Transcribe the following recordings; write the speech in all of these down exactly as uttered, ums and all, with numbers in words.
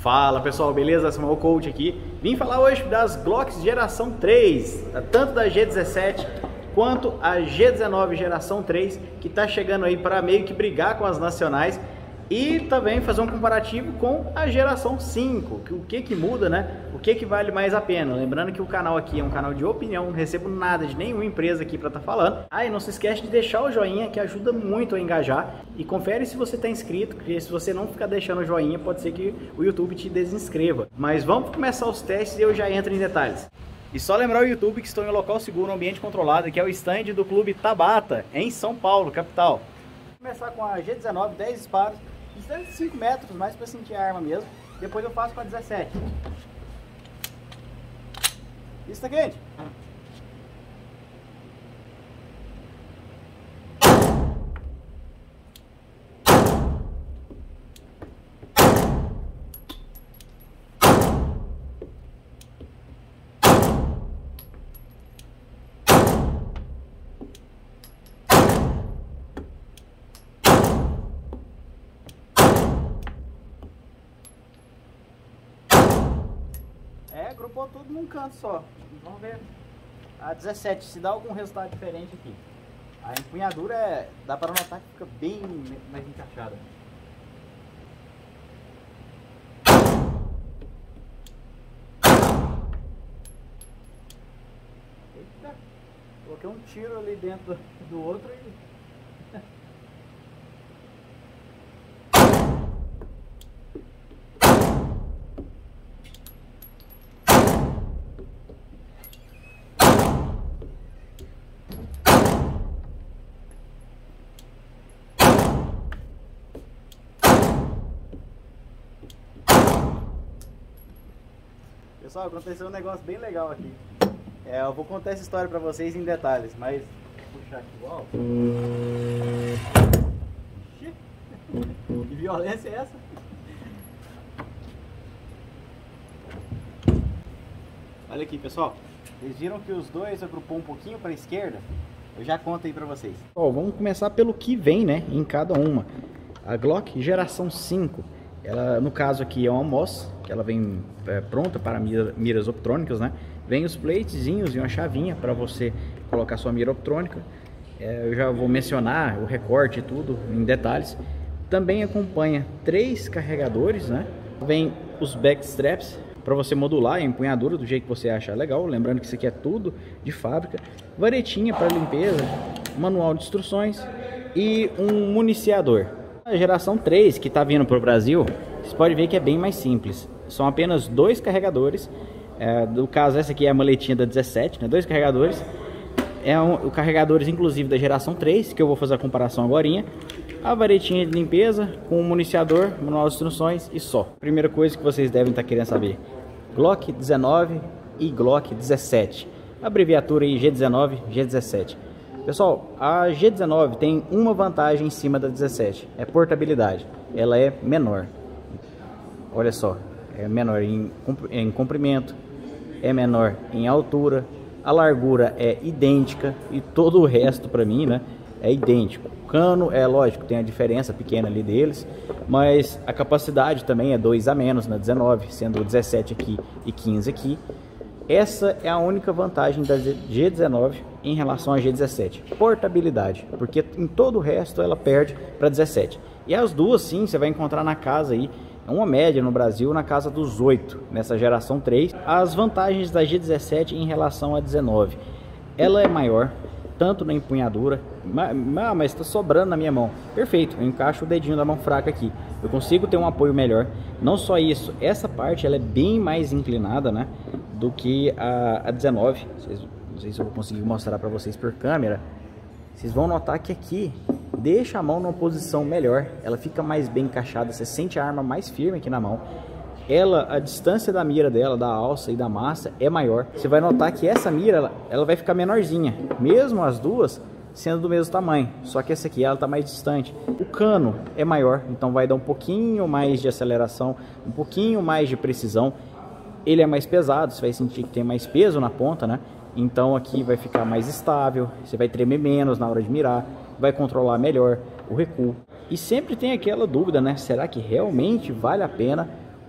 Fala pessoal, beleza? Samuel Coach aqui. Vim falar hoje das Glocks geração três, tanto da G dezessete quanto a G dezenove geração três, que está chegando aí para meio que brigar com as nacionais, e também fazer um comparativo com a geração cinco, que, o que que muda, né? O que que vale mais a pena. Lembrando que o canal aqui é um canal de opinião, não recebo nada de nenhuma empresa aqui para estar tá falando. Ah, e não se esquece de deixar o joinha, que ajuda muito a engajar, e confere se você está inscrito, porque se você não ficar deixando o joinha, pode ser que o YouTube te desinscreva. Mas vamos começar os testes e eu já entro em detalhes. E só lembrar o YouTube que estou em local seguro, um ambiente controlado, que é o stand do Clube Tabata, em São Paulo, capital. Vou começar com a G dezenove, dez disparos, distância de cinco metros, mais para sentir a arma mesmo. Depois eu faço com a dezessete. Isso tá quente. É, agrupou tudo num canto só. Vamos ver a dezessete se dá algum resultado diferente aqui. A empunhadura é, dá para notar que fica bem mais encaixada. Eita, coloquei um tiro ali dentro do outro e... Pessoal, aconteceu um negócio bem legal aqui. É, eu vou contar essa história pra vocês em detalhes, mas... Vou puxar aqui o alto. Que violência é essa? Olha aqui, pessoal. Vocês viram que os dois agrupou um pouquinho para a esquerda? Eu já conto aí pra vocês. Ó, vamos começar pelo que vem, né, em cada uma. A Glock geração cinco. Ela, no caso aqui, é uma M O S, que ela vem é, pronta para mira, miras optrônicas, né? Vem os platezinhos e uma chavinha para você colocar sua mira optrônica. É, eu já vou mencionar o recorte e tudo em detalhes. Também acompanha três carregadores, né? Vem os backstraps para você modular a empunhadura do jeito que você achar legal. Lembrando que isso aqui é tudo de fábrica. Varetinha para limpeza, manual de instruções e um municiador. A geração três que está vindo para o Brasil, você pode ver que é bem mais simples. São apenas dois carregadores. É, no caso, essa aqui é a maletinha da dezessete, né? Dois carregadores. É um, o carregadores, inclusive, da geração três, que eu vou fazer a comparação agora. A varetinha de limpeza com o municiador, manual de instruções e só. Primeira coisa que vocês devem estar querendo saber: Glock dezenove e Glock dezessete. Abreviatura aí G dezenove, G dezessete. Pessoal, a G dezenove tem uma vantagem em cima da dezessete, é portabilidade. Ela é menor. Olha só, é menor em, em comprimento, é menor em altura, a largura é idêntica e todo o resto para mim, né, é idêntico. O cano é lógico, tem a diferença pequena ali deles, mas a capacidade também é dois a menos na dezenove, sendo o dezessete aqui e quinze aqui. Essa é a única vantagem da G dezenove em relação à G dezessete, portabilidade, porque em todo o resto ela perde para dezessete. E as duas sim, você vai encontrar na casa aí, uma média no Brasil, na casa dos oito, nessa geração três. As vantagens da G dezessete em relação à dezenove, ela é maior, tanto na empunhadura, mas está sobrando na minha mão, perfeito, eu encaixo o dedinho da mão fraca aqui, eu consigo ter um apoio melhor. Não só isso, essa parte ela é bem mais inclinada, né, do que a, a dezenove. Vocês, não sei se eu vou conseguir mostrar para vocês por câmera. Vocês vão notar que aqui deixa a mão numa posição melhor, ela fica mais bem encaixada, você sente a arma mais firme aqui na mão. Ela, a distância da mira dela, da alça e da massa é maior. Você vai notar que essa mira, ela, ela vai ficar menorzinha, mesmo as duas sendo do mesmo tamanho, só que essa aqui ela está mais distante. O cano é maior, então vai dar um pouquinho mais de aceleração, um pouquinho mais de precisão. Ele é mais pesado, você vai sentir que tem mais peso na ponta, né? Então aqui vai ficar mais estável, você vai tremer menos na hora de mirar, vai controlar melhor o recuo. E sempre tem aquela dúvida, né? Será que realmente vale a pena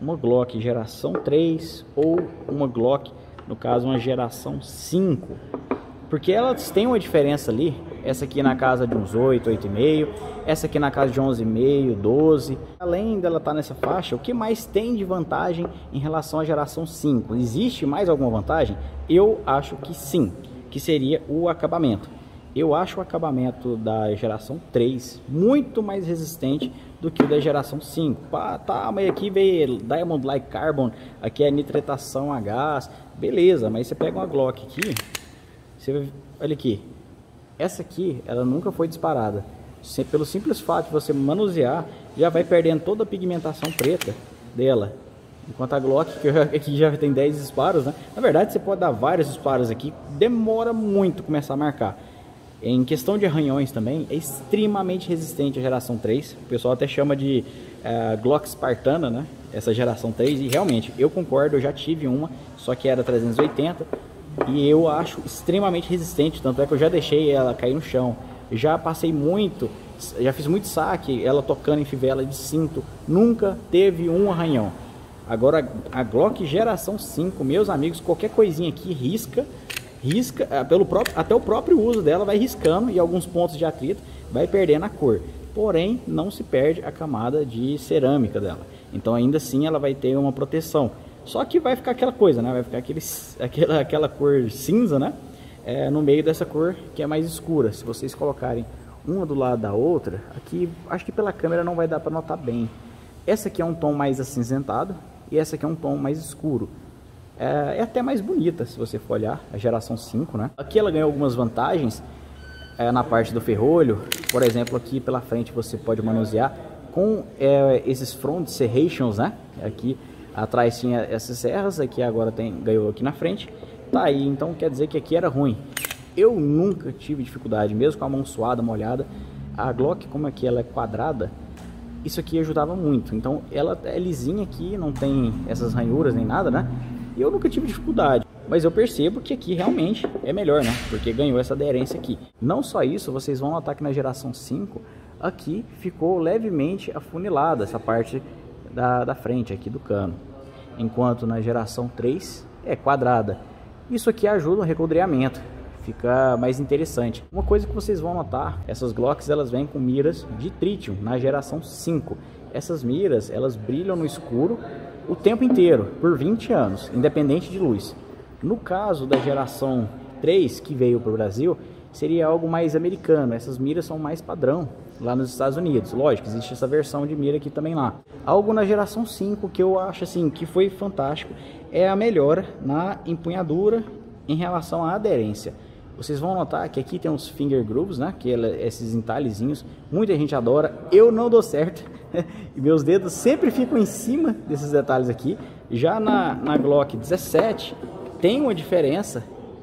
uma Glock geração três ou uma Glock, no caso uma geração cinco, porque elas têm uma diferença ali. Essa aqui na casa de uns oito, oito e meio, essa aqui na casa de onze e meio, doze. Além dela estar nessa faixa, o que mais tem de vantagem em relação à geração cinco? Existe mais alguma vantagem? Eu acho que sim, que seria o acabamento. Eu acho o acabamento da geração três muito mais resistente do que o da geração cinco. Pá, tá, mas aqui veio Diamond Like Carbon, aqui é nitretação a gás, beleza, mas você pega uma Glock aqui, você, olha aqui, essa aqui, ela nunca foi disparada. Pelo simples fato de você manusear, já vai perdendo toda a pigmentação preta dela. Enquanto a Glock, que aqui já tem dez disparos, né? Na verdade, você pode dar vários disparos aqui, demora muito começar a marcar. Em questão de arranhões também, é extremamente resistente a geração três. O pessoal até chama de uh, Glock Spartana, né? Essa geração três, e realmente, eu concordo, eu já tive uma, só que era trezentos e oitenta. E eu acho extremamente resistente, tanto é que eu já deixei ela cair no chão. Já passei muito, já fiz muito saque, ela tocando em fivela de cinto, nunca teve um arranhão. Agora a Glock geração cinco, meus amigos, qualquer coisinha aqui risca, risca, pelo próprio, até o próprio uso dela vai riscando, e alguns pontos de atrito vai perdendo a cor. Porém, não se perde a camada de cerâmica dela. Então ainda assim ela vai ter uma proteção. Só que vai ficar aquela coisa, né? Vai ficar aquele, aquela, aquela cor cinza, né? É, no meio dessa cor que é mais escura. Se vocês colocarem uma do lado da outra, aqui acho que pela câmera não vai dar para notar bem. Essa aqui é um tom mais acinzentado e essa aqui é um tom mais escuro. É, é até mais bonita se você for olhar, a geração cinco, né? Aqui ela ganhou algumas vantagens é, na parte do ferrolho. Por exemplo, aqui pela frente você pode manusear com é, esses front serrations, né? Aqui atrás tinha essas serras, aqui agora tem, ganhou aqui na frente. Tá aí, então quer dizer que aqui era ruim. Eu nunca tive dificuldade, mesmo com a mão suada, molhada. A Glock, como aqui ela é quadrada, isso aqui ajudava muito. Então ela é lisinha aqui, não tem essas ranhuras nem nada, né? E eu nunca tive dificuldade. Mas eu percebo que aqui realmente é melhor, né? Porque ganhou essa aderência aqui. Não só isso, vocês vão notar que na geração cinco, aqui ficou levemente afunilada essa parte Da, da frente aqui do cano, enquanto na geração três é quadrada. Isso aqui ajuda no recoldreamento, fica mais interessante. Uma coisa que vocês vão notar, essas Glocks elas vêm com miras de tritium na geração cinco. Essas miras elas brilham no escuro o tempo inteiro, por vinte anos, independente de luz. No caso da geração três que veio para o Brasil, seria algo mais americano. Essas miras são mais padrão lá nos Estados Unidos. Lógico, existe essa versão de mira aqui também lá. Algo na geração cinco que eu acho assim que foi fantástico é a melhora na empunhadura em relação à aderência. Vocês vão notar que aqui tem uns finger grooves, né? Que ela, esses entalhezinhos, muita gente adora. Eu não dou certo e meus dedos sempre ficam em cima desses detalhes aqui. Já na, na Glock dezessete tem uma diferença.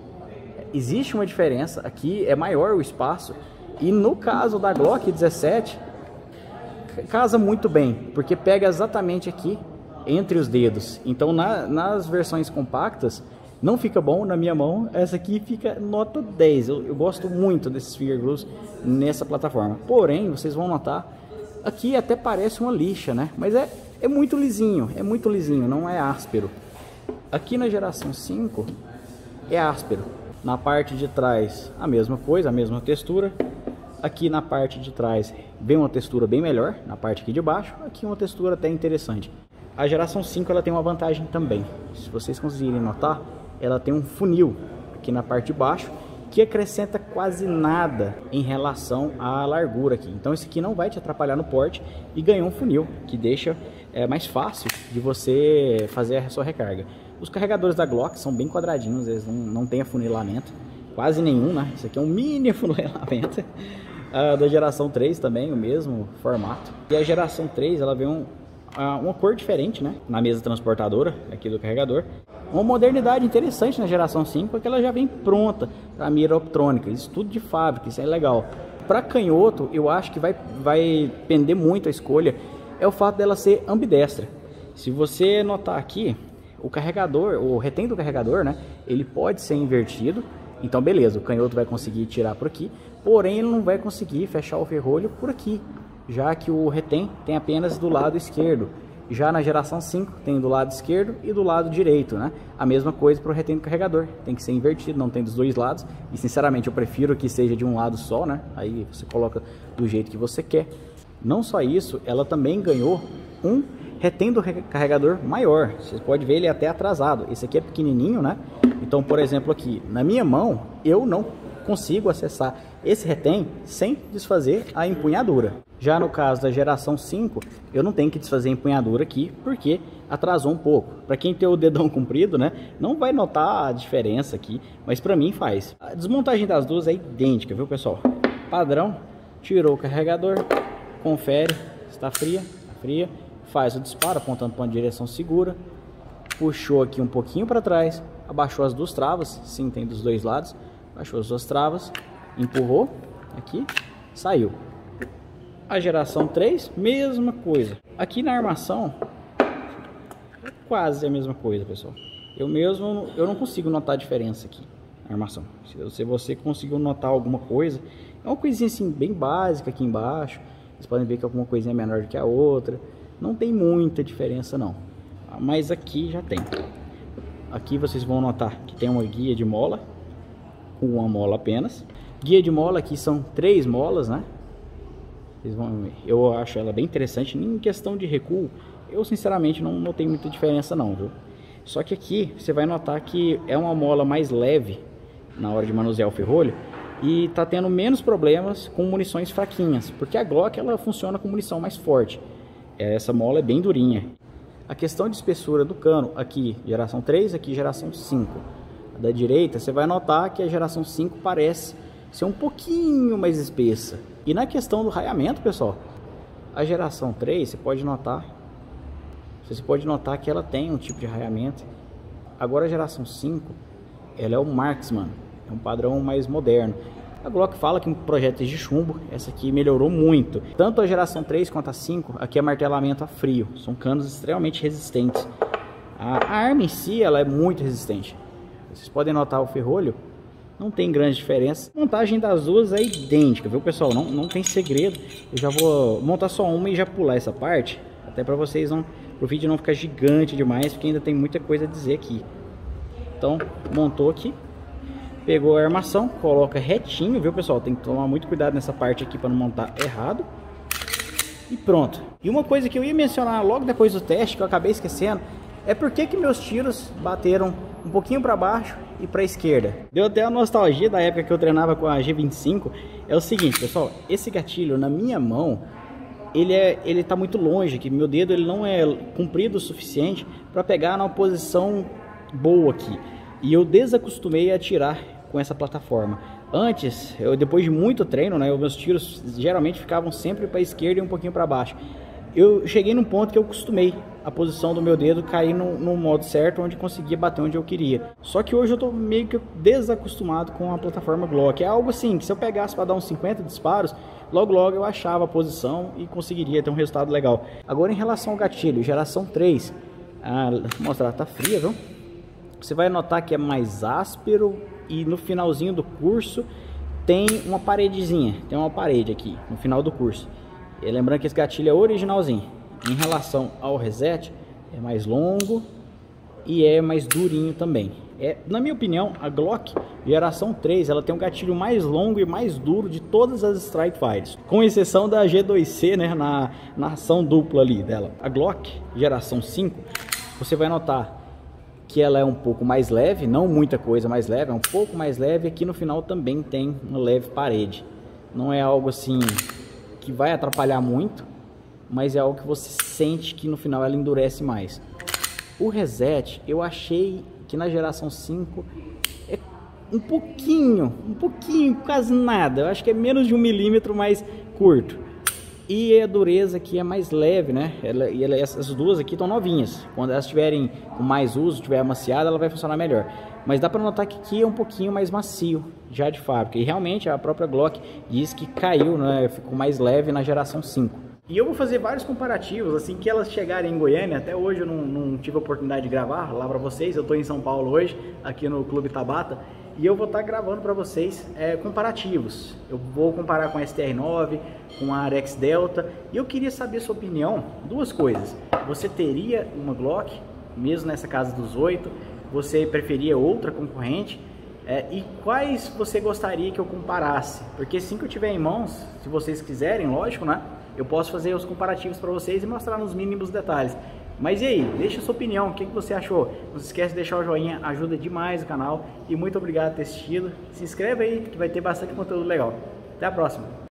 Existe uma diferença aqui, é maior o espaço. E no caso da Glock dezessete, casa muito bem, porque pega exatamente aqui entre os dedos. Então na, nas versões compactas não fica bom, na minha mão essa aqui fica nota dez. Eu, eu gosto muito desses finger grooves nessa plataforma. Porém, vocês vão notar, aqui até parece uma lixa, né? Mas é, é muito lisinho, é muito lisinho, não é áspero. Aqui na geração cinco é áspero. Na parte de trás a mesma coisa, a mesma textura. Aqui na parte de trás vem uma textura bem melhor, na parte aqui de baixo, aqui uma textura até interessante. A geração cinco ela tem uma vantagem também, se vocês conseguirem notar, ela tem um funil aqui na parte de baixo, que acrescenta quase nada em relação à largura aqui. Então esse aqui não vai te atrapalhar no porte e ganhou um funil, que deixa é, mais fácil de você fazer a sua recarga. Os carregadores da Glock são bem quadradinhos, eles não, não tem afunilamento, quase nenhum, né? Isso aqui é um mini afunilamento. A da geração três também, o mesmo formato. E a geração três, ela vem um, uma cor diferente, né? Na mesa transportadora aqui do carregador. Uma modernidade interessante na geração cinco, porque ela já vem pronta para mira optrônica. Isso tudo de fábrica, isso é legal. Para canhoto, eu acho que vai, vai pender muito a escolha, é o fato dela ser ambidestra. Se você notar aqui, o carregador, o retém do carregador, né? Ele pode ser invertido. Então beleza, o canhoto vai conseguir tirar por aqui, porém ele não vai conseguir fechar o ferrolho por aqui, já que o retém tem apenas do lado esquerdo. Já na geração cinco tem do lado esquerdo e do lado direito, né? A mesma coisa para o retém do carregador, tem que ser invertido, não tem dos dois lados. E sinceramente eu prefiro que seja de um lado só, né? Aí você coloca do jeito que você quer. Não só isso, ela também ganhou um retém do carregador maior. Você pode ver ele até atrasado. Esse aqui é pequenininho, né? Então, por exemplo, aqui na minha mão eu não consigo acessar esse retém sem desfazer a empunhadura. Já no caso da geração cinco, eu não tenho que desfazer a empunhadura aqui, porque atrasou um pouco. Para quem tem o dedão comprido, né, não vai notar a diferença aqui, mas para mim faz. A desmontagem das duas é idêntica, viu, pessoal? Padrão, tirou o carregador, confere, está fria, está fria, faz o disparo apontando para uma direção segura, puxou aqui um pouquinho para trás, abaixou as duas travas, sim, tem dos dois lados, baixou as duas travas, empurrou aqui, saiu. A geração três, mesma coisa. Aqui na armação é quase a mesma coisa, pessoal. Eu mesmo eu não consigo notar a diferença aqui na armação. Se você conseguiu notar alguma coisa, é uma coisinha assim bem básica aqui embaixo. Vocês podem ver que alguma coisinha é menor do que a outra. Não tem muita diferença não, mas aqui já tem. Aqui vocês vão notar que tem uma guia de mola, com uma mola apenas. Guia de mola aqui são três molas, né? Vocês vão, eu acho ela bem interessante. Em questão de recuo, eu sinceramente não notei muita diferença não, viu? Só que aqui você vai notar que é uma mola mais leve na hora de manusear o ferrolho e tá tendo menos problemas com munições fraquinhas, porque a Glock ela funciona com munição mais forte. Essa mola é bem durinha. A questão de espessura do cano, aqui geração três, aqui geração cinco. A da direita você vai notar que a geração cinco parece ser um pouquinho mais espessa. E na questão do raiamento, pessoal, a geração três, você pode notar, você pode notar que ela tem um tipo de raiamento. Agora a geração cinco, ela é o Marksman, é um padrão mais moderno. A Glock fala que em projetos de chumbo, essa aqui melhorou muito. Tanto a geração três quanto a cinco, aqui é martelamento a frio, são canos extremamente resistentes. A arma em si, ela é muito resistente. Vocês podem notar o ferrolho, não tem grande diferença. A montagem das duas é idêntica, viu, pessoal? Não, não tem segredo. Eu já vou montar só uma e já pular essa parte, até para vocês não, pro vídeo não ficar gigante demais, porque ainda tem muita coisa a dizer aqui. Então, montou aqui, pegou a armação, coloca retinho, viu, pessoal? Tem que tomar muito cuidado nessa parte aqui para não montar errado. E pronto. E uma coisa que eu ia mencionar logo depois do teste, que eu acabei esquecendo, é porque que meus tiros bateram um pouquinho para baixo e para a esquerda. Deu até a nostalgia da época que eu treinava com a G vinte e cinco. É o seguinte, pessoal, esse gatilho na minha mão, ele é, ele tá muito longe, que meu dedo ele não é comprido o suficiente para pegar na posição boa aqui. E eu desacostumei a atirar com essa plataforma. Antes, eu depois de muito treino, né, os meus tiros geralmente ficavam sempre para a esquerda e um pouquinho para baixo. Eu cheguei num ponto que eu acostumei a posição do meu dedo cair no, no modo certo, onde conseguia bater onde eu queria. Só que hoje eu tô meio que desacostumado com a plataforma Glock. É algo assim, que se eu pegasse para dar uns cinquenta disparos, logo logo eu achava a posição e conseguiria ter um resultado legal. Agora em relação ao gatilho, geração três, ah, vou mostrar, tá fria, viu? Você vai notar que é mais áspero e no finalzinho do curso tem uma paredezinha, tem uma parede aqui no final do curso. E lembrando que esse gatilho é originalzinho. Em relação ao reset, é mais longo e é mais durinho também. É, na minha opinião, a Glock geração três, ela tem um gatilho mais longo e mais duro de todas as Strike Fighters, com exceção da G dois C, né, na, na ação dupla ali dela. A Glock geração cinco, você vai notar que ela é um pouco mais leve, não muita coisa mais leve, é um pouco mais leve. Aqui no final também tem uma leve parede. Não é algo assim que vai atrapalhar muito, mas é algo que você sente que no final ela endurece mais. O reset, eu achei que na geração cinco é um pouquinho, um pouquinho, quase nada. Eu acho que é menos de um milímetro mais curto. E a dureza aqui é mais leve, né? Ela, e ela, essas duas aqui estão novinhas. Quando elas tiverem com mais uso, tiver amaciada, ela vai funcionar melhor. Mas dá para notar que aqui é um pouquinho mais macio, já de fábrica. E realmente a própria Glock diz que caiu, né? Ficou mais leve na geração cinco. E eu vou fazer vários comparativos, assim que elas chegarem em Goiânia. Até hoje eu não, não tive a oportunidade de gravar lá para vocês. Eu estou em São Paulo hoje, aqui no Clube Tabata, e eu vou estar gravando para vocês é, comparativos. Eu vou comparar com a S T R nove, com a Arex Delta, e eu queria saber sua opinião. Duas coisas: você teria uma Glock, mesmo nessa casa dos oito? Você preferia outra concorrente? É, e quais você gostaria que eu comparasse? Porque assim que eu tiver em mãos, se vocês quiserem, lógico, né? Eu posso fazer os comparativos para vocês e mostrar nos mínimos detalhes. Mas e aí? Deixa a sua opinião, o que que você achou? Não se esquece de deixar o joinha, ajuda demais o canal. E muito obrigado por ter assistido. Se inscreve aí que vai ter bastante conteúdo legal. Até a próxima!